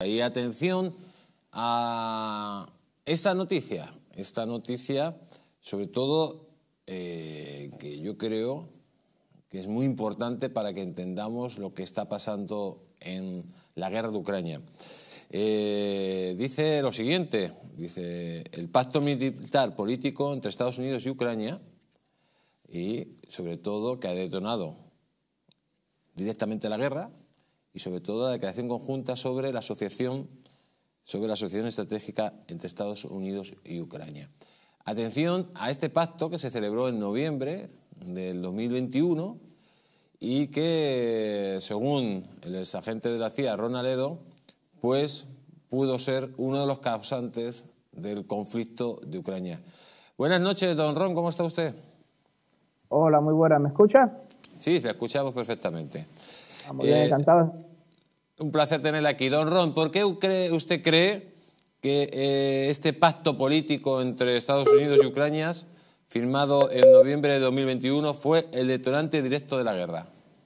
Y atención a esta noticia sobre todo que yo creo que es muy importante para que entendamos lo que está pasando en la guerra de Ucrania. Dice lo siguiente, dice el pacto militar político entre Estados Unidos y Ucrania y sobre todo que ha detonado directamente la guerra y sobre todo la declaración conjunta sobre la asociación estratégica entre Estados Unidos y Ucrania. Atención a este pacto que se celebró en noviembre del 2021 y que, según el exagente de la CIA, Ron Aledo, pues pudo ser uno de los causantes del conflicto de Ucrania. Buenas noches, don Ron, ¿cómo está usted? Hola, muy buena, ¿me escucha? Sí, te escuchamos perfectamente. Muy bien, encantado. Un placer tenerle aquí. Don Ron, ¿por qué usted cree que este pacto político entre Estados Unidos y Ucrania, firmado en noviembre de 2021, fue el detonante directo de la guerra?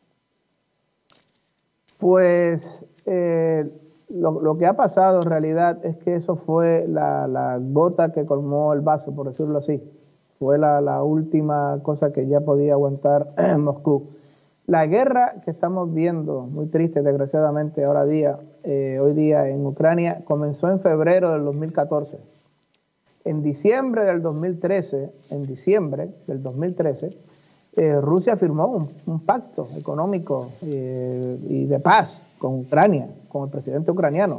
Pues lo que ha pasado en realidad es que eso fue la gota que colmó el vaso, por decirlo así. Fue la última cosa que ya podía aguantar Moscú. La guerra que estamos viendo, muy triste desgraciadamente hoy día en Ucrania, comenzó en febrero del 2014. En diciembre del 2013, Rusia firmó un pacto económico y de paz con Ucrania, con el presidente ucraniano.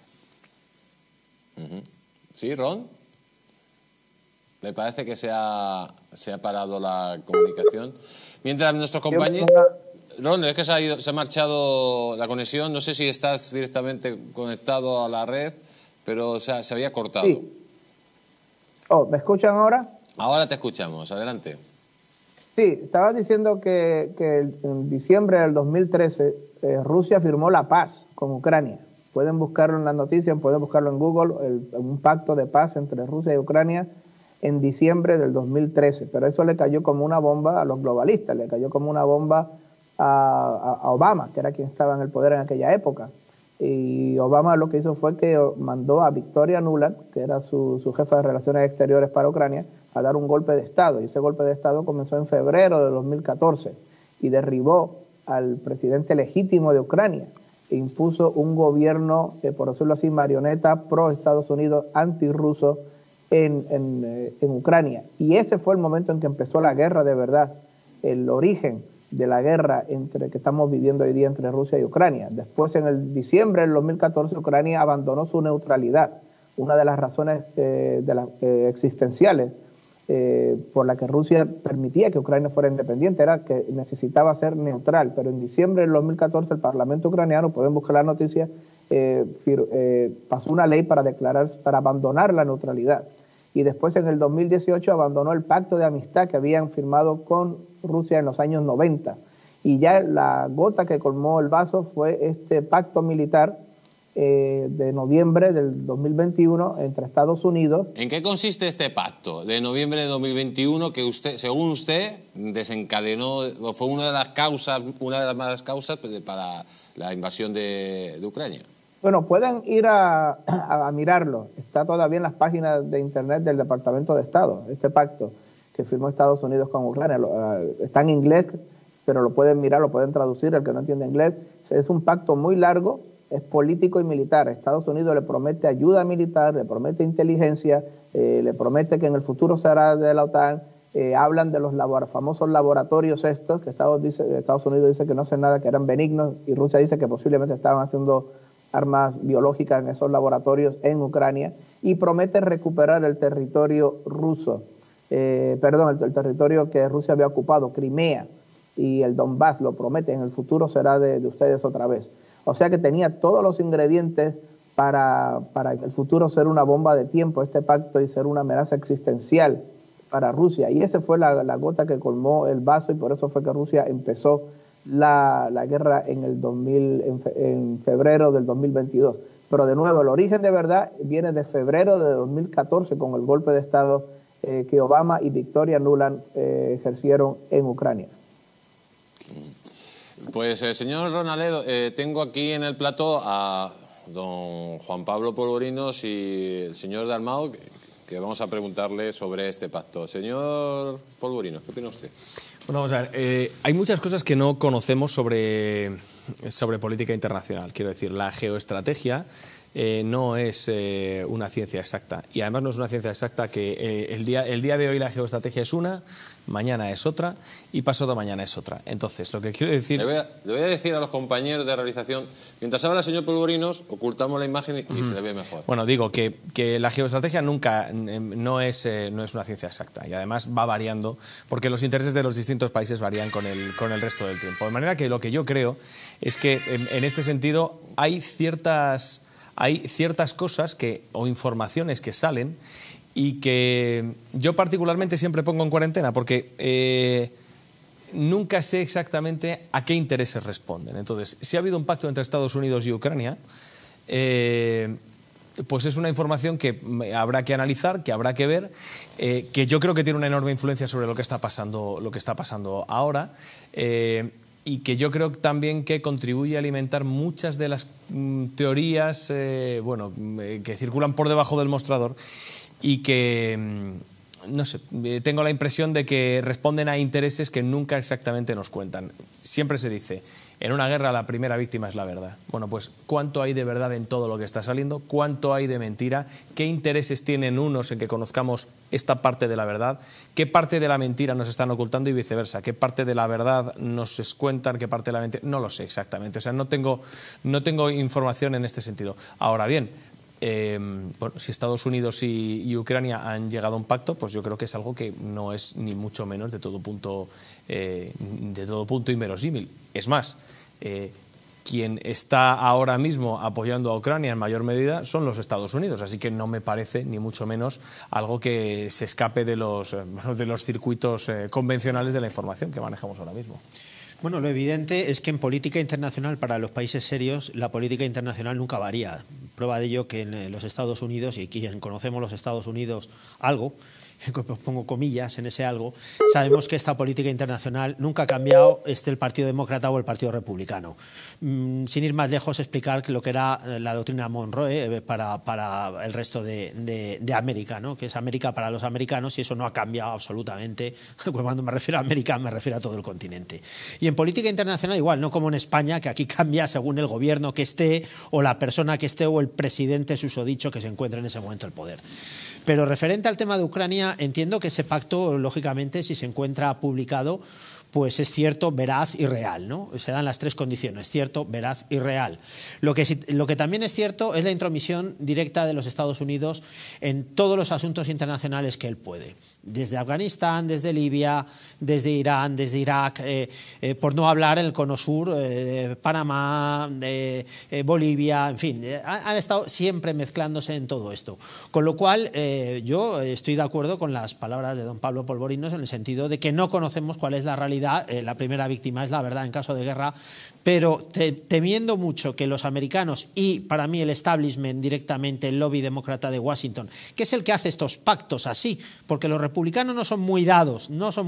Sí, Ron. ¿Le parece que se ha parado la comunicación? Mientras nuestros compañeros... Ron, es que se ha marchado la conexión. No sé si estás directamente conectado a la red, pero se había cortado. Sí. Oh, ¿me escuchan ahora? Ahora te escuchamos. Adelante. Sí, estaba diciendo que en diciembre del 2013 Rusia firmó la paz con Ucrania. Pueden buscarlo en las noticias, pueden buscarlo en Google, un pacto de paz entre Rusia y Ucrania en diciembre del 2013, pero eso le cayó como una bomba a los globalistas, le cayó como una bomba a Obama, que era quien estaba en el poder en aquella época. Y Obama lo que hizo fue que mandó a Victoria Nuland, que era su jefa de Relaciones Exteriores para Ucrania, a dar un golpe de Estado. Y ese golpe de Estado comenzó en febrero de 2014 y derribó al presidente legítimo de Ucrania e impuso un gobierno, por decirlo así, marioneta pro Estados Unidos, antirruso, en Ucrania. Y ese fue el momento en que empezó la guerra de verdad, el origen de la guerra que estamos viviendo hoy día entre Rusia y Ucrania. Después, en el diciembre del 2014, Ucrania abandonó su neutralidad. Una de las razones existenciales por la que Rusia permitía que Ucrania fuera independiente era que necesitaba ser neutral. Pero en diciembre del 2014 el Parlamento ucraniano, pueden buscar la noticia, pasó una ley para abandonar la neutralidad. Y después, en el 2018, abandonó el pacto de amistad que habían firmado con Rusia en los años 90. Y ya la gota que colmó el vaso fue este pacto militar de noviembre del 2021 entre Estados Unidos. ¿En qué consiste este pacto de noviembre de 2021 que usted, según usted, desencadenó, o fue una de las malas causas para la invasión de Ucrania? Bueno, pueden ir a mirarlo. Está todavía en las páginas de internet del Departamento de Estado, este pacto que firmó Estados Unidos con Ucrania. Está en inglés, pero lo pueden mirar, lo pueden traducir, el que no entiende inglés. Es un pacto muy largo, es político y militar. Estados Unidos le promete ayuda militar, le promete inteligencia, le promete que en el futuro será de la OTAN. Hablan de los famosos laboratorios estos, que Estados Unidos dice que no hacen nada, que eran benignos, y Rusia dice que posiblemente estaban haciendo armas biológicas en esos laboratorios en Ucrania, y promete recuperar el territorio ruso, el territorio que Rusia había ocupado, Crimea, y el Donbass, lo promete, en el futuro será de ustedes otra vez. O sea que tenía todos los ingredientes para en el futuro ser una bomba de tiempo este pacto y ser una amenaza existencial para Rusia. Y esa fue la gota que colmó el vaso, y por eso fue que Rusia empezó la guerra en febrero del 2022. Pero de nuevo, el origen de verdad viene de febrero de 2014 con el golpe de Estado que Obama y Victoria Nuland ejercieron en Ucrania. Pues señor Ron Aledo, tengo aquí en el plató a don Juan Pablo Polvorinos y el señor Dalmau, que vamos a preguntarle sobre este pacto. Señor Polvorinos, ¿qué opina usted? Bueno, vamos a ver, hay muchas cosas que no conocemos sobre política internacional. Quiero decir, la geoestrategia no es una ciencia exacta. Y además no es una ciencia exacta que el día de hoy la geoestrategia es una, mañana es otra y pasado mañana es otra. Entonces, lo que quiero decir... Le voy a decir a los compañeros de realización, mientras habla el señor Polvorinos, ocultamos la imagen y se le ve mejor. Bueno, digo que la geoestrategia nunca no es una ciencia exacta y además va variando porque los intereses de los distintos países varían con el resto del tiempo. De manera que lo que yo creo es que en este sentido hay ciertas cosas o informaciones que salen y que yo particularmente siempre pongo en cuarentena porque nunca sé exactamente a qué intereses responden. Entonces, si ha habido un pacto entre Estados Unidos y Ucrania, pues es una información que habrá que analizar, que habrá que ver, que yo creo que tiene una enorme influencia sobre lo que está pasando ahora. Y que yo creo también que contribuye a alimentar muchas de las teorías que circulan por debajo del mostrador y que, no sé, tengo la impresión de que responden a intereses que nunca exactamente nos cuentan. Siempre se dice, en una guerra la primera víctima es la verdad. Bueno, pues ¿cuánto hay de verdad en todo lo que está saliendo? ¿Cuánto hay de mentira? ¿Qué intereses tienen unos en que conozcamos esta parte de la verdad? ¿Qué parte de la mentira nos están ocultando y viceversa? ¿Qué parte de la verdad nos cuentan? ¿Qué parte de la mentira? No lo sé exactamente. O sea, no tengo información en este sentido. Ahora bien, bueno, si Estados Unidos y Ucrania han llegado a un pacto, pues yo creo que es algo que no es ni mucho menos de todo punto inverosímil. Es más, quien está ahora mismo apoyando a Ucrania en mayor medida son los Estados Unidos, así que no me parece ni mucho menos algo que se escape de los circuitos convencionales de la información que manejamos ahora mismo. Bueno, lo evidente es que en política internacional, para los países serios, la política internacional nunca varía. Prueba de ello que en los Estados Unidos, y quien conocemos los Estados Unidos algo, pongo comillas en ese algo, sabemos que esta política internacional nunca ha cambiado, esté el Partido Demócrata o el Partido Republicano. Sin ir más lejos, explicar lo que era la doctrina Monroe para el resto de América, ¿no? Que es América para los americanos, y eso no ha cambiado absolutamente. Cuando me refiero a América, me refiero a todo el continente. Y en política internacional igual, no como en España, que aquí cambia según el gobierno que esté, o la persona que esté, o el presidente susodicho que se encuentre en ese momento el poder. Pero referente al tema de Ucrania, entiendo que ese pacto, lógicamente, si se encuentra publicado, pues es cierto, veraz y real, ¿no? Se dan las tres condiciones, cierto, veraz y real. Lo que también es cierto es la intromisión directa de los Estados Unidos en todos los asuntos internacionales que él puede. Desde Afganistán, desde Libia, desde Irán, desde Irak, por no hablar en el Cono Sur, Panamá, Bolivia, en fin, han estado siempre mezclándose en todo esto. Con lo cual, yo estoy de acuerdo con las palabras de don Pablo Polvorinos en el sentido de que no conocemos cuál es la realidad. La primera víctima es la verdad en caso de guerra, pero temiendo mucho que los americanos y para mí el establishment directamente, el lobby demócrata de Washington, que es el que hace estos pactos así, porque los republicanos no son muy dados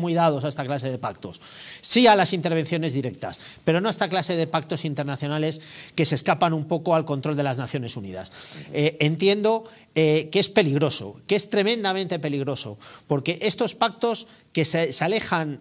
a esta clase de pactos, sí a las intervenciones directas, pero no a esta clase de pactos internacionales que se escapan un poco al control de las Naciones Unidas. Entiendo que es peligroso, que es tremendamente peligroso, porque estos pactos que se alejan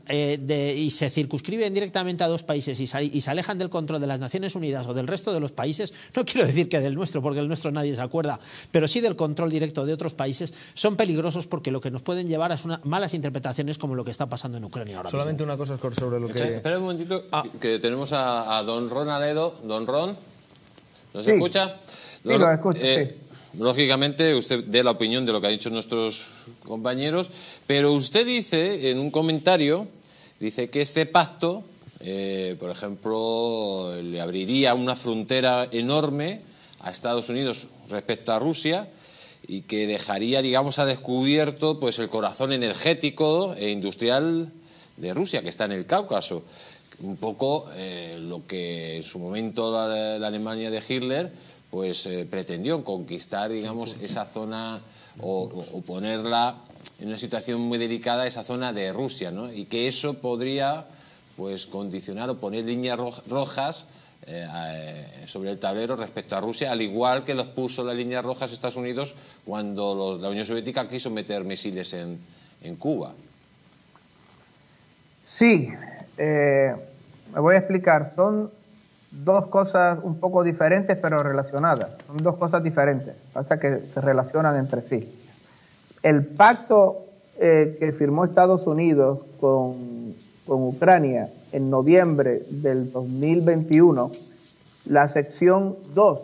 y se circunscriben directamente a dos países y se alejan del control de las Naciones Unidas o del resto de los países, no quiero decir que del nuestro, porque el nuestro nadie se acuerda, pero sí del control directo de otros países, son peligrosos porque lo que nos pueden llevar es malas interpretaciones como lo que está pasando en Ucrania ahora Solamente mismo. una cosa sobre lo que... Espera un momentito, que tenemos a don Ron Aledo. Don Ron, ¿nos Sí. escucha? Sí, lo escucho, sí. Lógicamente, usted dé la opinión de lo que han dicho nuestros compañeros, pero usted dice en un comentario, dice que este pacto, por ejemplo, le abriría una frontera enorme a Estados Unidos respecto a Rusia y que dejaría, digamos, a descubierto pues el corazón energético e industrial de Rusia, que está en el Cáucaso. Un poco lo que en su momento la Alemania de Hitler pues pretendió conquistar, digamos, esa zona o ponerla en una situación muy delicada, esa zona de Rusia, ¿no? Y que eso podría pues condicionar o poner líneas rojas sobre el tablero respecto a Rusia, al igual que los puso las líneas rojas Estados Unidos cuando la Unión Soviética quiso meter misiles en Cuba. Sí, me voy a explicar. Son dos cosas un poco diferentes pero relacionadas. Son dos cosas diferentes, pasa que se relacionan entre sí. El pacto que firmó Estados Unidos con Ucrania en noviembre del 2021, la sección 2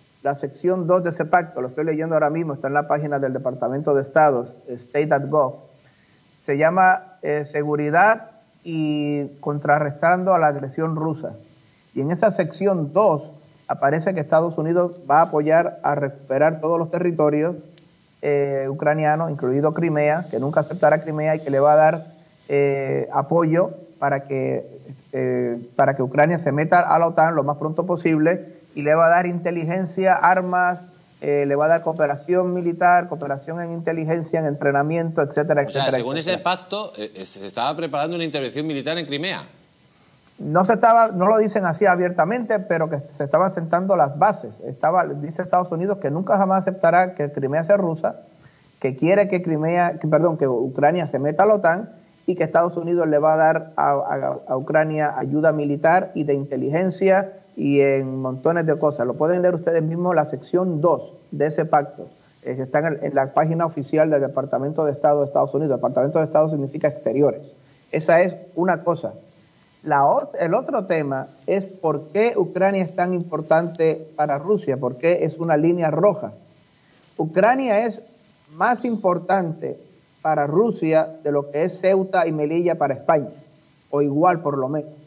de ese pacto, lo estoy leyendo ahora mismo, está en la página del Departamento de Estado, state.gov, se llama Seguridad y contrarrestando a la agresión rusa. Y en esa sección 2 aparece que Estados Unidos va a apoyar a recuperar todos los territorios ucranianos, incluido Crimea, que nunca aceptará Crimea y que le va a dar apoyo para que Ucrania se meta a la OTAN lo más pronto posible, y le va a dar inteligencia, armas, le va a dar cooperación militar, cooperación en inteligencia, en entrenamiento, etcétera, etcétera. O sea, según etcétera. ese pacto, se estaba preparando una intervención militar en Crimea. No lo dicen así abiertamente, pero que se estaban sentando las bases. Dice Estados Unidos que nunca jamás aceptará que Crimea sea rusa, que quiere que que Ucrania se meta a la OTAN, y que Estados Unidos le va a dar a Ucrania ayuda militar y de inteligencia y en montones de cosas. Lo pueden leer ustedes mismos, la sección 2 de ese pacto. Está en la página oficial del Departamento de Estado de Estados Unidos. Departamento de Estado significa exteriores. Esa es una cosa. El otro tema es por qué Ucrania es tan importante para Rusia, por qué es una línea roja. Ucrania es más importante para Rusia de lo que es Ceuta y Melilla para España, o igual por lo menos.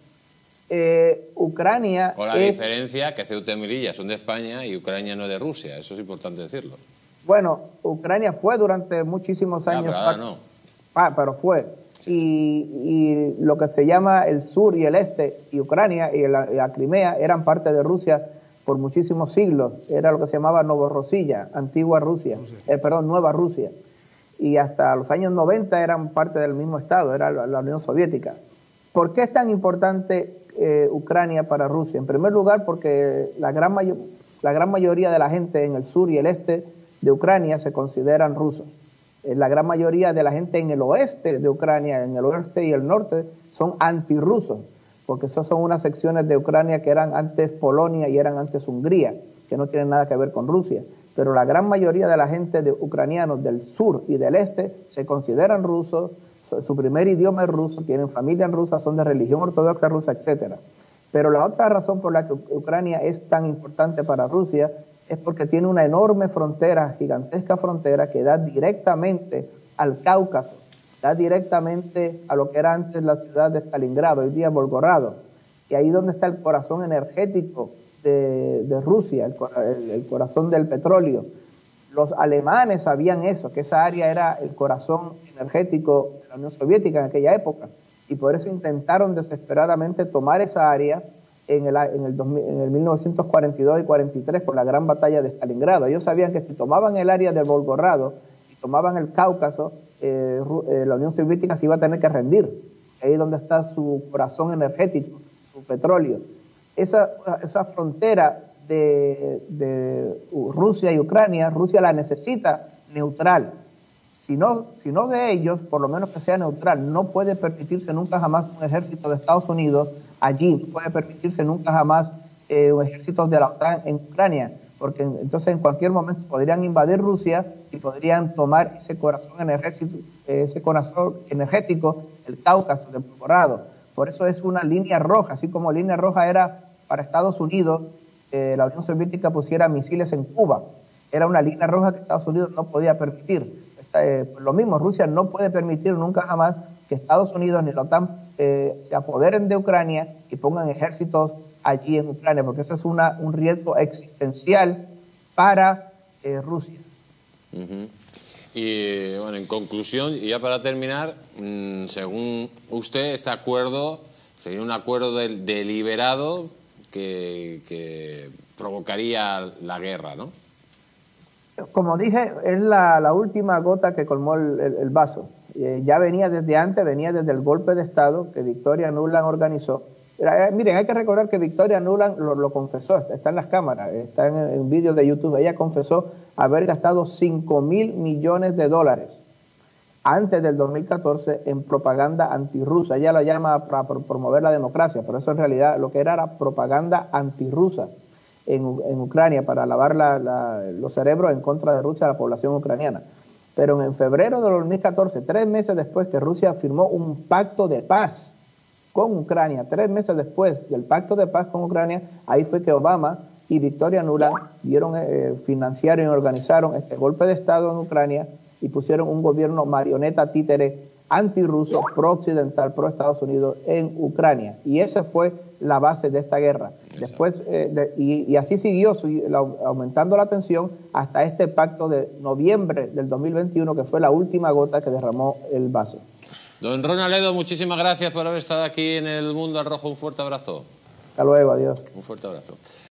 Ucrania Con la diferencia que Ceuta y Melilla son de España y Ucrania no es de Rusia, eso es importante decirlo. Bueno, Ucrania fue durante muchísimos años... pero ahora no. Pero fue. Y lo que se llama el sur y el este, y Ucrania y la Crimea eran parte de Rusia por muchísimos siglos. Era lo que se llamaba Novorossiya, antigua Rusia, Nueva Rusia. Y hasta los años 90 eran parte del mismo Estado, era la Unión Soviética. ¿Por qué es tan importante Ucrania para Rusia? En primer lugar, porque la gran mayoría de la gente en el sur y el este de Ucrania se consideran rusos. La gran mayoría de la gente en el oeste de Ucrania, en el oeste y el norte, son antirrusos, porque esas son unas secciones de Ucrania que eran antes Polonia y eran antes Hungría, que no tienen nada que ver con Rusia. Pero la gran mayoría de la gente de ucranianos del sur y del este se consideran rusos, su primer idioma es ruso, tienen familia en rusa, son de religión ortodoxa rusa, etc. Pero la otra razón por la que Ucrania es tan importante para Rusia es porque tiene una enorme frontera, gigantesca frontera, que da directamente al Cáucaso, da directamente a lo que era antes la ciudad de Stalingrado, hoy día Volgogrado, y ahí donde está el corazón energético de Rusia, el corazón del petróleo. Los alemanes sabían eso, que esa área era el corazón energético de la Unión Soviética en aquella época, y por eso intentaron desesperadamente tomar esa área en el 1942 y 43 por la gran batalla de Stalingrado. Ellos sabían que si tomaban el área del Volgogrado y tomaban el Cáucaso, la Unión Soviética se iba a tener que rendir. Ahí es donde está su corazón energético, su petróleo. Esa frontera de Rusia y Ucrania, Rusia la necesita neutral. Si no de ellos, por lo menos que sea neutral. No puede permitirse nunca jamás un ejército de Estados Unidos allí, no puede permitirse nunca jamás un ejército de la OTAN en Ucrania, porque entonces en cualquier momento podrían invadir Rusia y podrían tomar ese corazón energético, el Cáucaso, de Volgogrado. Por eso es una línea roja, así como línea roja era para Estados Unidos, la Unión Soviética pusiera misiles en Cuba. Era una línea roja que Estados Unidos no podía permitir. Lo mismo, Rusia no puede permitir nunca jamás que Estados Unidos ni la OTAN se apoderen de Ucrania y pongan ejércitos allí en Ucrania, porque eso es un riesgo existencial para Rusia. Y bueno, en conclusión, y ya para terminar, según usted, este acuerdo sería un acuerdo deliberado que provocaría la guerra, ¿no? Como dije, es la última gota que colmó el vaso. Ya venía desde antes, venía desde el golpe de Estado que Victoria Nuland organizó, Miren, hay que recordar que Victoria Nuland lo confesó, está en las cámaras, está en vídeos de YouTube. Ella confesó haber gastado $5.000 millones antes del 2014 en propaganda antirrusa. Ella lo llama para promover la democracia, pero eso en realidad lo que era propaganda antirrusa en Ucrania, para lavar los cerebros en contra de Rusia a la población ucraniana. Pero en febrero de 2014, 3 meses después que Rusia firmó un pacto de paz con Ucrania, 3 meses después del pacto de paz con Ucrania, ahí fue que Obama y Victoria Nuland financiaron y organizaron este golpe de Estado en Ucrania y pusieron un gobierno marioneta títere antirruso, pro-occidental, pro-Estados Unidos en Ucrania. Y esa fue la base de esta guerra. Después, y así siguió aumentando la tensión hasta este pacto de noviembre del 2021, que fue la última gota que derramó el vaso. Don Ronald Edo, muchísimas gracias por haber estado aquí en El Mundo al Rojo. Un fuerte abrazo. Hasta luego, adiós. Un fuerte abrazo.